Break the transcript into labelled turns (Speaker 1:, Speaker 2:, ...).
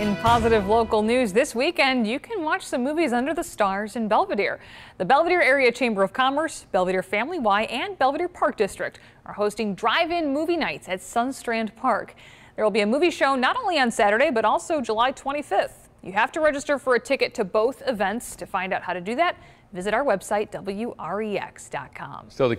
Speaker 1: In positive local news this weekend, you can watch some movies under the stars in Belvidere. The Belvidere Area Chamber of Commerce, Belvidere Family Y, and Belvidere Park District are hosting drive-in movie nights at Sunstrand Park. There will be a movie show not only on Saturday, but also July 25th. You have to register for a ticket to both events. To find out how to do that, visit our website, WREX.com.